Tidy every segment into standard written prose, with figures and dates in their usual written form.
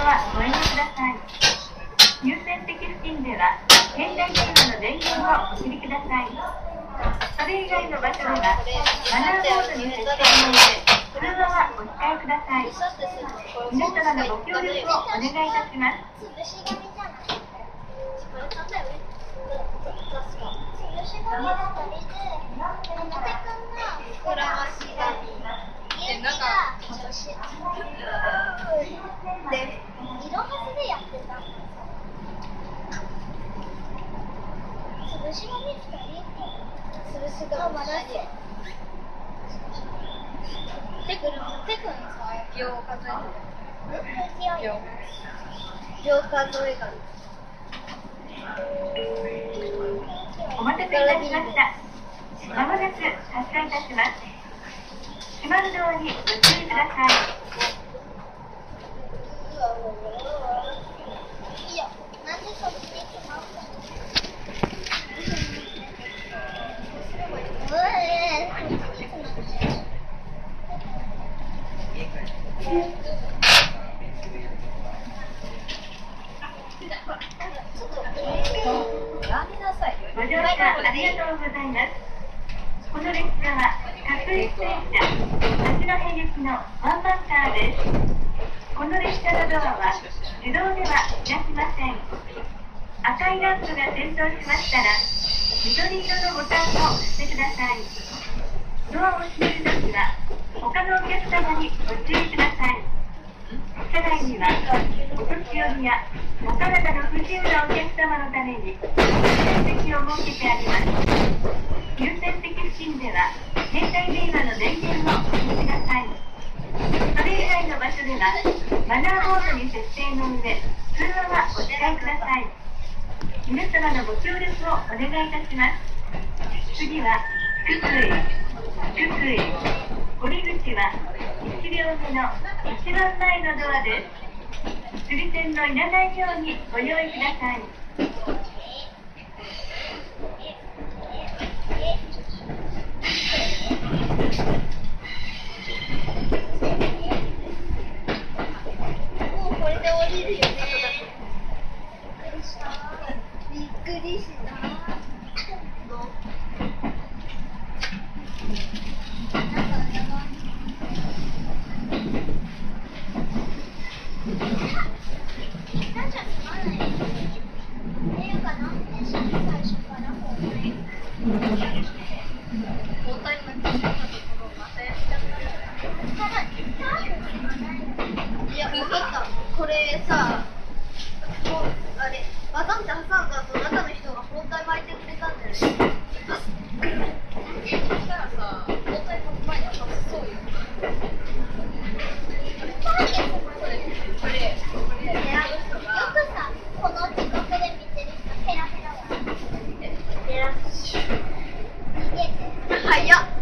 はご遠慮ください。優先席付近では携帯電話の電源をお切りください。それ以外の場所ではマナーボードに設定の上、通話はお控えください。皆様のご協力をお願いいたします。 で、色はすでやってた。潰しが見つかり潰しがまだでテクにさ、秒を数えてる。秒数えがお待たせいたしました。まもなく発車いたします。閉まるドアにご注意ください。 いや、なんでそっちに行きます？ ご乗車ありがとうございます。この列車は各駅停車八戸行きのワンマンカーです。この列車のドアは自動では開きません。赤いランプが点灯しましたら緑色のボタンを押してください。ドアを閉めるときは他のお客様にご注意ください。車内にはお年寄りやお体の不自由なお客様のために優先席を設けてあります。優先席付近では携帯電話の電源をお切りください。それ以外の場所ではマナーボードに設定の上、通話はお控えください。皆様のご協力をお願いいたします。次は福井降り口は1両目の一番前のドアです。釣り線のいらないようにご用意ください。 もうこれで降りるよね。びっくりした。いや、分かった。これさ、もうあれ、バタンって挟んだ後、中の人が包帯巻いてくれたんだよね。そしたらさ、包帯巻く前に外そうよ。これ、よくさ、この近くで見てる人、ペラペラは。ペラ。逃げて。早っ。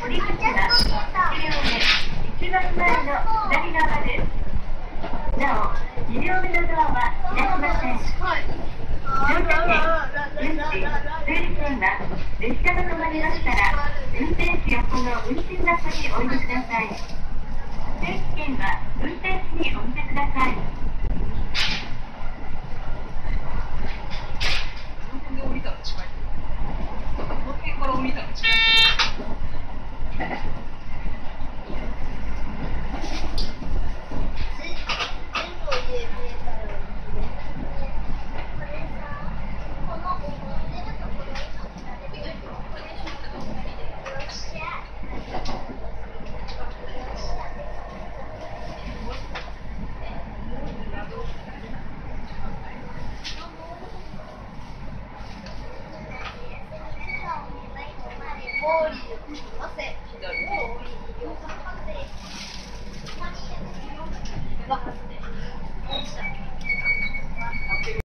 り口は1両目一番前の左側です。なお、2両目のドアは開きません。乗車券、運賃、整理券は列車が止まりましたら、運転士横の運賃箱にお入れください。整理券は運転士にお見せください。 降りたら近い。この辺から降りたら近い。 すいません。